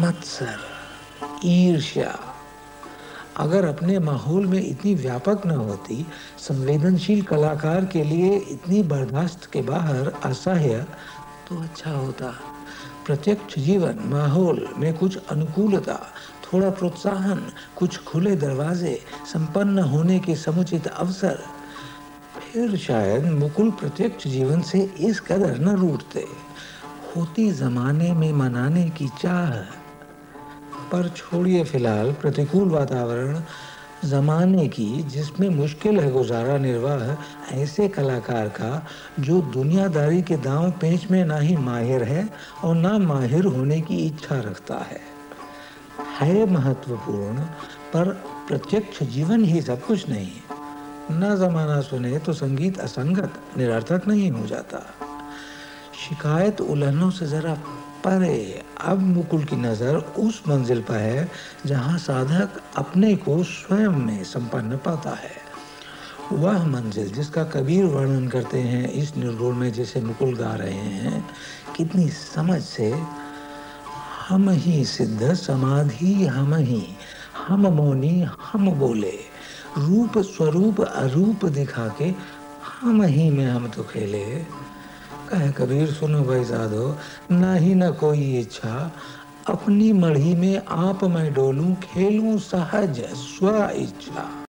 मत्सर, ईर्ष्या अगर अपने माहौल में इतनी व्यापक न होती, संवेदनशील कलाकार के लिए इतनी बर्दाश्त के बाहर असह्य, तो अच्छा होता। प्रत्यक्ष जीवन माहौल में कुछ अनुकूलता, थोड़ा प्रोत्साहन, कुछ खुले दरवाजे, संपन्न होने के समुचित अवसर, फिर शायद मुकुल प्रत्यक्ष जीवन से इस कदर न रूठते। होती जमाने में मनाने की चाह, पर छोड़िए फिलहाल प्रतिकूल वातावरण जमाने की, जिसमें मुश्किल है गुजारा निर्वाह ऐसे कलाकार का जो दुनियादारी के दांव पेंच में ना ही माहिर है और ना माहिर होने की इच्छा रखता है महत्वपूर्ण, पर प्रत्यक्ष जीवन ही सब कुछ नहीं। ना जमाना सुने तो संगीत असंगत, निरर्थक नहीं हो जाता। शिकायत उलझनों से जरा परे, अब मुकुल की नजर उस मंजिल पर है जहां साधक अपने को स्वयं में संपन्न पाता है। वह मंजिल जिसका कबीर वर्णन करते हैं इस निर्गुण में, जैसे मुकुल गा रहे हैं, कितनी समझ से। हम ही सिद्ध समाधि हम ही, हम मौनी हम बोले, रूप स्वरूप अरूप दिखा के हम ही में हम तो खेले। कहे कबीर सुनो भाई साधो, ना ही न कोई इच्छा, अपनी मढ़ी में आप मैं डोलूं, खेलूं सहज स्व इच्छा।